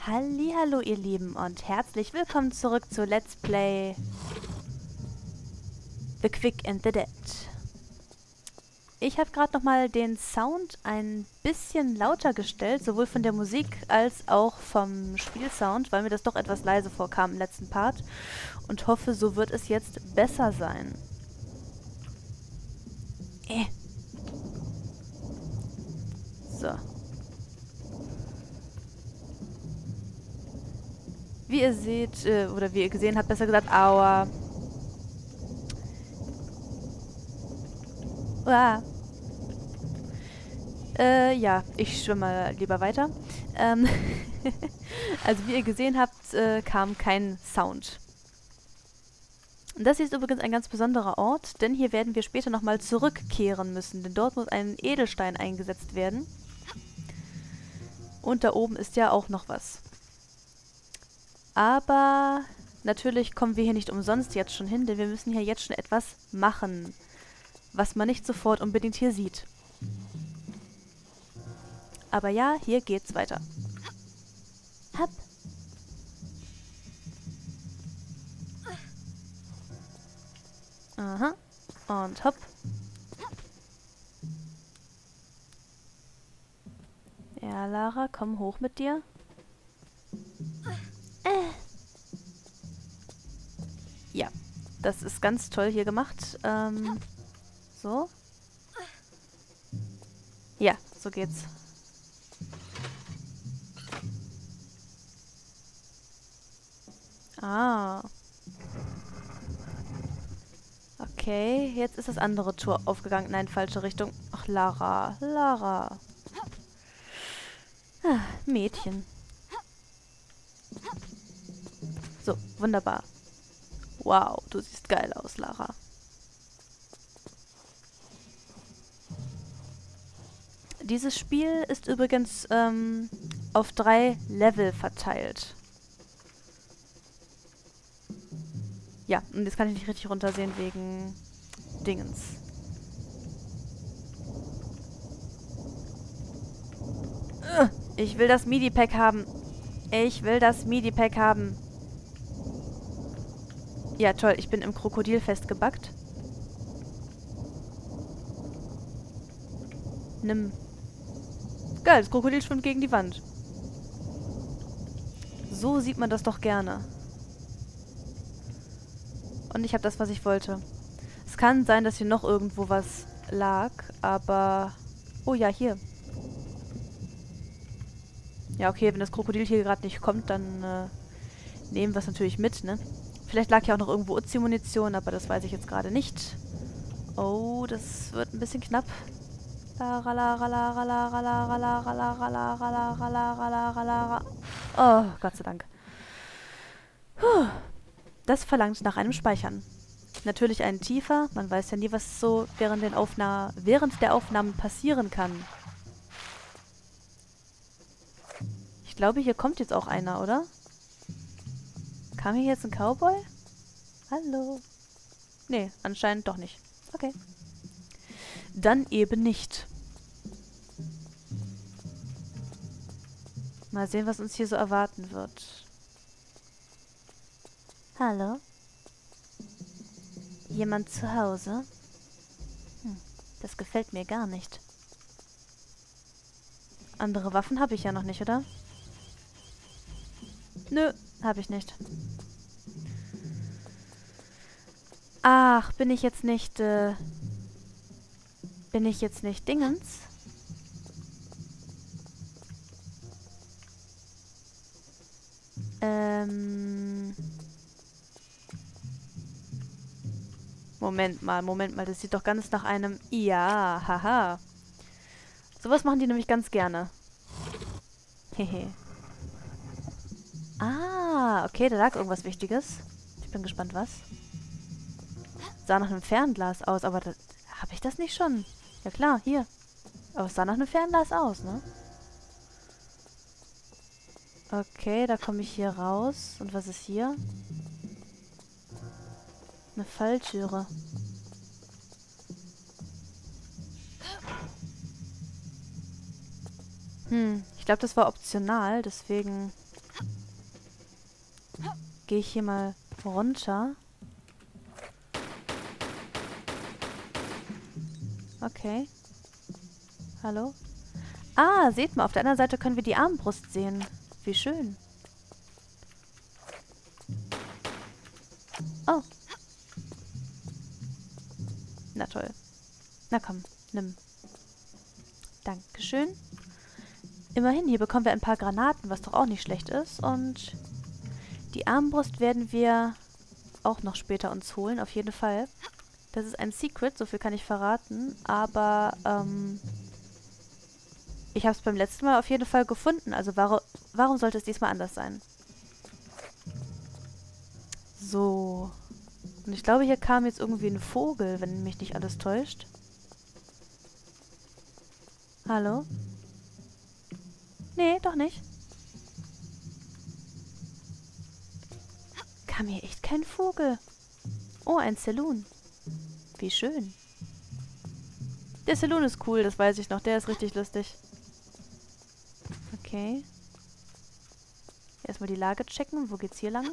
Hallihallo ihr Lieben und herzlich willkommen zurück zu Let's Play The Quick and the Dead. Ich habe gerade nochmal den Sound ein bisschen lauter gestellt, sowohl von der Musik als auch vom Spielsound, weil mir das doch etwas leise vorkam im letzten Part und hoffe, so wird es jetzt besser sein. So. Wie ihr seht, oder wie ihr gesehen habt, besser gesagt, aua. Uah. Ja, ich schwimme mal lieber weiter. Also wie ihr gesehen habt, kam kein Sound. Und das hier ist übrigens ein ganz besonderer Ort, denn hier werden wir später nochmal zurückkehren müssen, denn dort muss ein Edelstein eingesetzt werden. Und da oben ist ja auch noch was. Aber natürlich kommen wir hier nicht umsonst jetzt schon hin, denn wir müssen hier jetzt schon etwas machen, was man nicht sofort unbedingt hier sieht. Aber ja, hier geht's weiter. Hopp. Aha. Und hopp. Ja, Lara, komm hoch mit dir. Ja, das ist ganz toll hier gemacht. So. Ja, so geht's. Ah. Okay, jetzt ist das andere Tor aufgegangen. Nein, falsche Richtung. Ach, Lara. Lara. Ah, Mädchen. So, wunderbar. Wow, du siehst geil aus, Lara. Dieses Spiel ist übrigens auf 3 Level verteilt. Ja, und jetzt kann ich nicht richtig runtersehen wegen Dingens. Ich will das MIDI-Pack haben. Ich will das MIDI-Pack haben. Ja, toll, ich bin im Krokodil festgebackt. Nimm. Geil, das Krokodil schwimmt gegen die Wand. So sieht man das doch gerne. Und ich habe das, was ich wollte. Es kann sein, dass hier noch irgendwo was lag, aber... Oh ja, hier. Ja, okay, wenn das Krokodil hier gerade nicht kommt, dann nehmen wir es natürlich mit, ne? Vielleicht lag ja auch noch irgendwo Uzi-Munition, aber das weiß ich jetzt gerade nicht. Oh, das wird ein bisschen knapp. Lara, Lara, Lara, Lara, Lara, Lara, Lara, Lara, Lara, Lara, Lara, Lara. Oh, Gott sei Dank. Puh. Das verlangt nach einem Speichern. Natürlich einen tiefer. Man weiß ja nie, was so während der Aufnahmen passieren kann. Ich glaube, hier kommt jetzt auch einer, oder? Kam hier jetzt ein Cowboy? Hallo? Nee, anscheinend doch nicht. Okay. Dann eben nicht. Mal sehen, was uns hier so erwarten wird. Hallo? Jemand zu Hause? Das gefällt mir gar nicht. Andere Waffen habe ich ja noch nicht, oder? Nö, habe ich nicht. Ach, bin ich jetzt nicht Dingens? Moment mal, das sieht doch ganz nach einem... Ja, haha. Sowas machen die nämlich ganz gerne. Hehe. Ah, okay, da lag irgendwas Wichtiges. Ich bin gespannt, was. Sah nach einem Fernglas aus, aber habe ich das nicht schon? Ja klar, hier. Aber es sah nach einem Fernglas aus, ne? Okay, da komme ich hier raus. Und was ist hier? Eine Falltüre. Ich glaube, das war optional, deswegen Gehe ich hier mal runter. Okay. Hallo? Ah, seht mal, auf der anderen Seite können wir die Armbrust sehen. Wie schön. Oh. Na toll. Na komm, nimm. Dankeschön. Immerhin, hier bekommen wir ein paar Granaten, was doch auch nicht schlecht ist. Und die Armbrust werden wir auch noch später uns holen, auf jeden Fall. Das ist ein Secret, so viel kann ich verraten. Aber, ich habe es beim letzten Mal auf jeden Fall gefunden. Also warum sollte es diesmal anders sein? So. Und ich glaube, hier kam jetzt irgendwie ein Vogel, wenn mich nicht alles täuscht. Hallo? Nee, doch nicht. Kam hier echt kein Vogel. Oh, ein Saloon. Wie schön. Der Saloon ist cool, das weiß ich noch. Der ist richtig lustig. Okay. Erstmal die Lage checken. Wo geht's hier lang?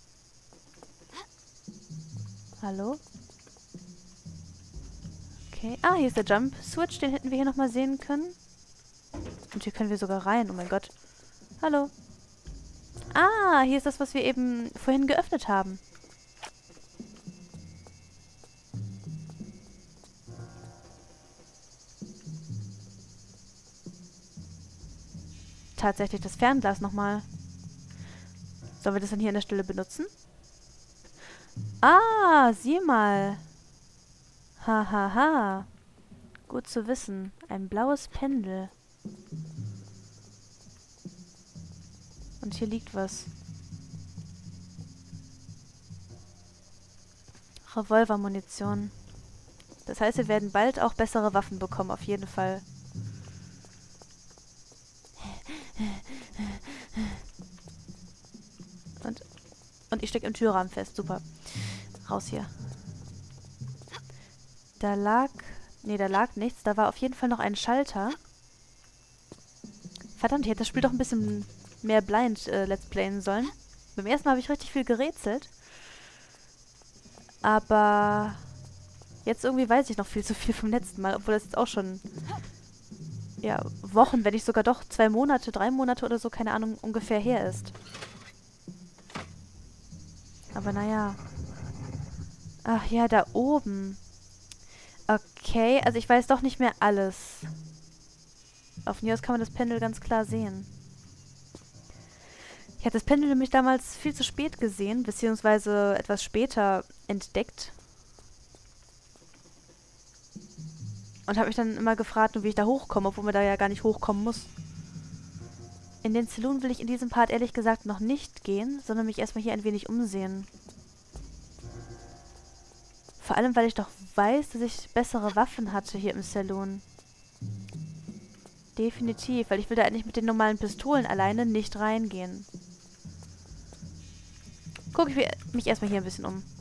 Hallo? Okay. Ah, hier ist der Jump Switch. Den hätten wir hier nochmal sehen können. Und hier können wir sogar rein. Oh mein Gott. Hallo. Ah, hier ist das, was wir eben vorhin geöffnet haben. Tatsächlich das Fernglas nochmal. Sollen wir das dann hier an der Stelle benutzen? Ah, sieh mal. Hahaha. Ha, ha. Gut zu wissen. Ein blaues Pendel. Und hier liegt was. Revolvermunition. Das heißt, wir werden bald auch bessere Waffen bekommen, auf jeden Fall. Und ich stecke im Türrahmen fest. Super. Raus hier. Da lag... Nee, da lag nichts. Da war auf jeden Fall noch ein Schalter. Verdammt, ich hätte das Spiel doch ein bisschen mehr blind Let's Playen sollen. Beim ersten Mal habe ich richtig viel gerätselt. Aber... Jetzt irgendwie weiß ich noch viel zu viel vom letzten Mal. Obwohl das jetzt auch schon... Ja, Wochen, wenn nicht sogar doch 2 Monate, 3 Monate oder so, keine Ahnung, ungefähr her ist. Aber naja. Ach ja, da oben. Okay, also ich weiß doch nicht mehr alles. Auf Neos kann man das Pendel ganz klar sehen. Ich hatte das Pendel nämlich damals viel zu spät gesehen, beziehungsweise etwas später entdeckt. Und habe mich dann immer gefragt, wie ich da hochkomme, obwohl man da ja gar nicht hochkommen muss. In den Saloon will ich in diesem Part ehrlich gesagt noch nicht gehen, sondern mich erstmal hier ein wenig umsehen. Vor allem, weil ich doch weiß, dass ich bessere Waffen hatte hier im Saloon. Definitiv, weil ich will da eigentlich mit den normalen Pistolen alleine nicht reingehen. Gucke ich mich erstmal hier ein bisschen um.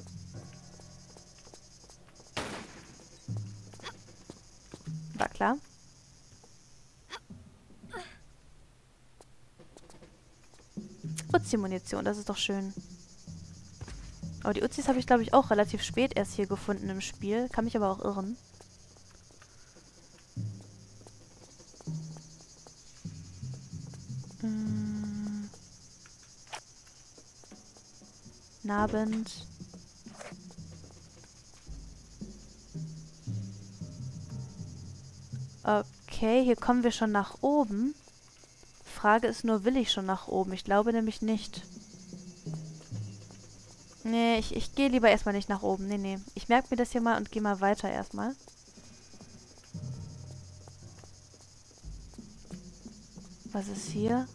War klar. Uzi-Munition, das ist doch schön. Aber die Uzis habe ich, glaube ich, auch relativ spät erst hier gefunden im Spiel. Kann mich aber auch irren. Nabend. Okay, hier kommen wir schon nach oben. Frage ist nur, will ich schon nach oben? Ich glaube nämlich nicht. Nee, ich gehe lieber erstmal nicht nach oben. Nee, nee. Ich merke mir das hier mal und gehe mal weiter erstmal. Was ist hier?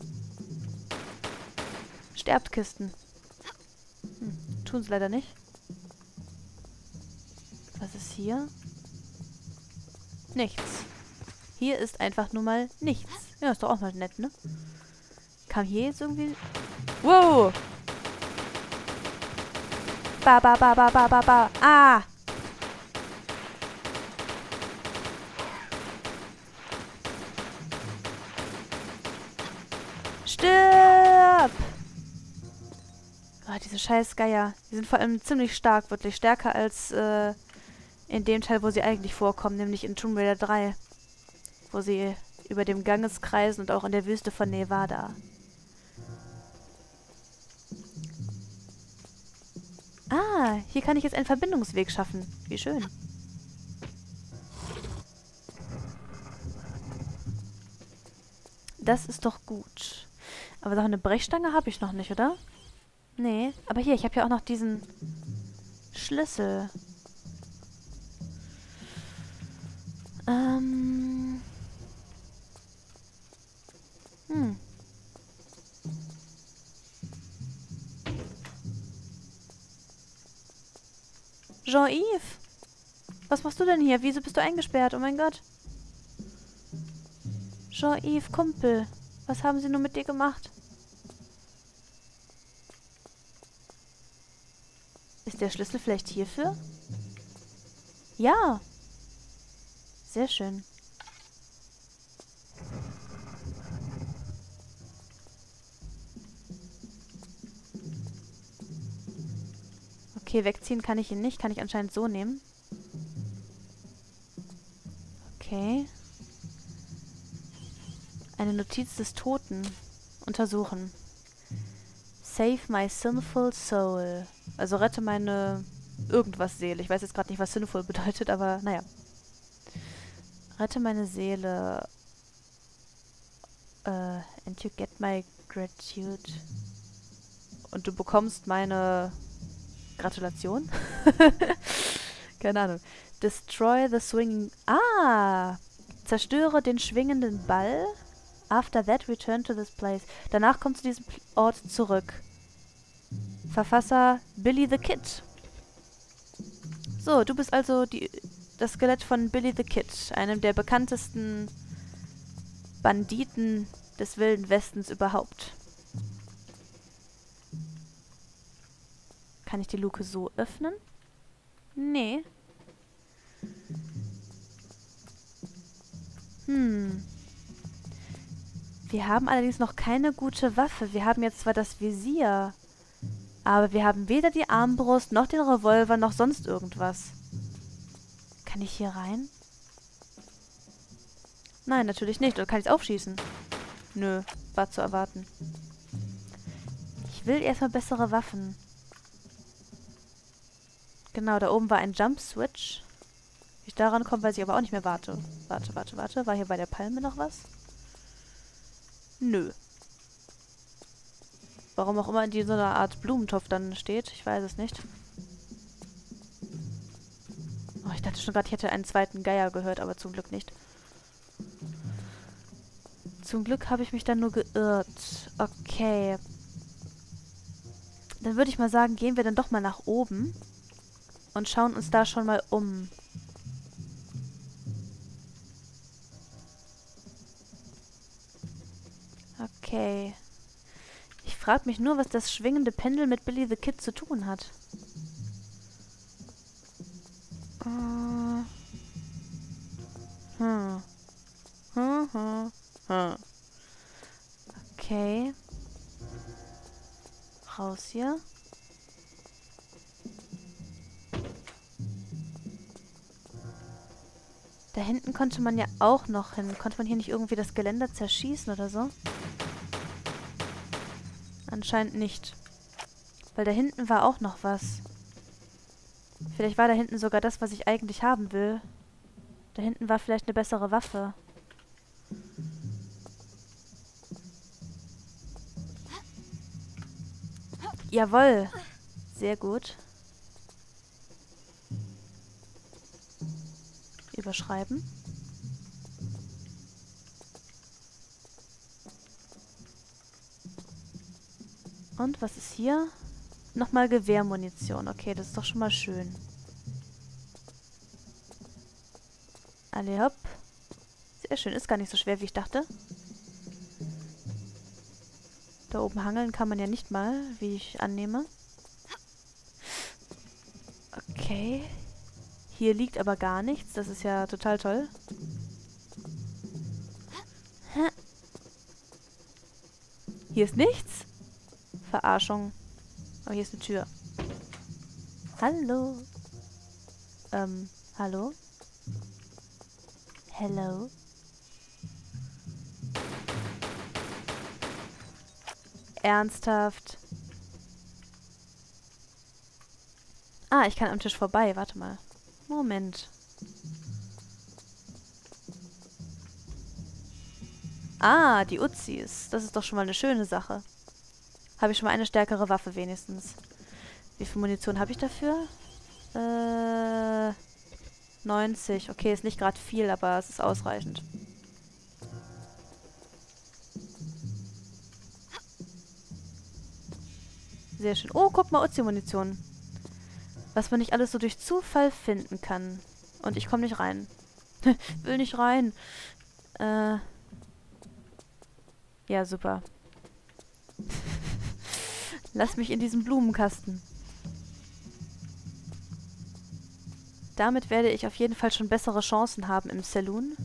Sterbt Kisten. Tun sie leider nicht. Was ist hier? Nichts. Hier ist einfach nur mal nichts. Ja, ist doch auch mal nett, ne? Kam hier jetzt irgendwie... Wow! Ba, ba, ba, ba, ba, ba, ba. Ah! Stimmt! Ah, diese scheiß Geier. Die sind vor allem ziemlich stark, wirklich stärker als in dem Teil, wo sie eigentlich vorkommen, nämlich in Tomb Raider 3. Wo sie über dem Ganges kreisen und auch in der Wüste von Nevada. Ah, hier kann ich jetzt einen Verbindungsweg schaffen. Wie schön. Das ist doch gut. Aber so eine Brechstange habe ich noch nicht, oder? Nee. Aber hier, ich habe ja auch noch diesen Schlüssel. Hm. Jean-Yves? Was machst du denn hier? Wieso bist du eingesperrt? Oh mein Gott. Jean-Yves, Kumpel. Was haben sie nur mit dir gemacht? Ist der Schlüssel vielleicht hierfür? Ja. Sehr schön. Okay, wegziehen kann ich ihn nicht. Kann ich anscheinend so nehmen. Okay. Eine Notiz des Toten. Untersuchen. Save my sinful soul. Also rette meine irgendwas Seele. Ich weiß jetzt gerade nicht, was sinful bedeutet, aber naja. Rette meine Seele. And you get my gratitude. Und du bekommst meine Gratulation? Keine Ahnung. Destroy the swinging... Ah! Zerstöre den schwingenden Ball. After that, return to this place. Danach kommst du zu diesem Ort zurück. Verfasser Billy the Kid. So, du bist also das Skelett von Billy the Kid, einem der bekanntesten Banditen des Wilden Westens überhaupt. Kann ich die Luke so öffnen? Nee. Wir haben allerdings noch keine gute Waffe. Wir haben jetzt zwar das Visier, aber wir haben weder die Armbrust, noch den Revolver, noch sonst irgendwas. Kann ich hier rein? Nein, natürlich nicht. Oder kann ich es aufschießen? Nö, war zu erwarten. Ich will erstmal bessere Waffen. Genau, da oben war ein Jump-Switch. Wie ich daran komme, weiß ich aber auch nicht mehr. Warte. War hier bei der Palme noch was? Nö. Warum auch immer in so einer Art Blumentopf dann steht. Ich weiß es nicht. Oh, ich dachte schon gerade, ich hätte einen zweiten Geier gehört, aber zum Glück nicht. Zum Glück habe ich mich dann nur geirrt. Okay. Dann würde ich mal sagen, gehen wir dann doch mal nach oben und schauen uns da schon mal um. Okay. Ich frage mich nur, was das schwingende Pendel mit Billy the Kid zu tun hat. Okay. Raus hier. Da hinten konnte man ja auch noch hin. Konnte man hier nicht irgendwie das Geländer zerschießen oder so? Anscheinend nicht. Weil da hinten war auch noch was. Vielleicht war da hinten sogar das, was ich eigentlich haben will. Da hinten war vielleicht eine bessere Waffe. Jawohl. Sehr gut. Überschreiben. Und was ist hier? Nochmal Gewehrmunition. Okay, das ist doch schon mal schön. Alle hopp. Sehr schön. Ist gar nicht so schwer, wie ich dachte. Da oben hangeln kann man ja nicht mal, wie ich annehme. Okay. Hier liegt aber gar nichts. Das ist ja total toll. Hier ist nichts? Verarschung. Oh, hier ist eine Tür. Hallo. Hallo? Hello? Ernsthaft? Ah, ich kann am Tisch vorbei. Warte mal. Moment. Ah, die Uzis. Das ist doch schon mal eine schöne Sache. Habe ich schon mal eine stärkere Waffe wenigstens. Wie viel Munition habe ich dafür? 90. Okay, ist nicht gerade viel, aber es ist ausreichend. Sehr schön. Oh, guck mal, Uzi-Munition. Was man nicht alles so durch Zufall finden kann. Und ich komme nicht rein. Will nicht rein. Ja, super. Lass mich in diesen Blumenkasten. Damit werde ich auf jeden Fall schon bessere Chancen haben im Saloon.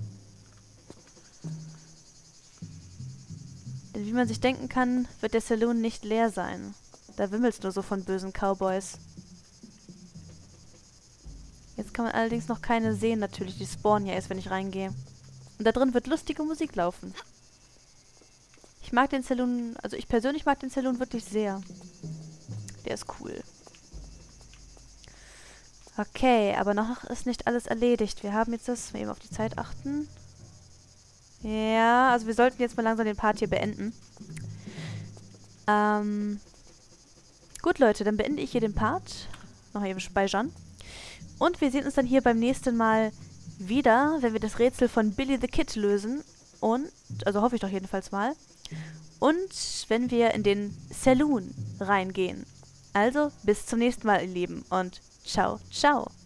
Denn wie man sich denken kann, wird der Saloon nicht leer sein. Da wimmelt's nur so von bösen Cowboys. Jetzt kann man allerdings noch keine sehen, natürlich. Die spawnen ja erst, wenn ich reingehe. Und da drin wird lustige Musik laufen. Ich mag den Saloon, also ich persönlich mag den Saloon wirklich sehr. Der ist cool. Okay, aber noch ist nicht alles erledigt. Wir haben jetzt das, eben auf die Zeit achten. Ja, also wir sollten jetzt mal langsam den Part hier beenden. Gut, Leute, dann beende ich hier den Part. Noch eben speichern. Und wir sehen uns dann hier beim nächsten Mal wieder, wenn wir das Rätsel von Billy the Kid lösen. Und, also hoffe ich doch jedenfalls mal. Und wenn wir in den Saloon reingehen. Also, bis zum nächsten Mal, ihr Lieben. Und ciao, ciao.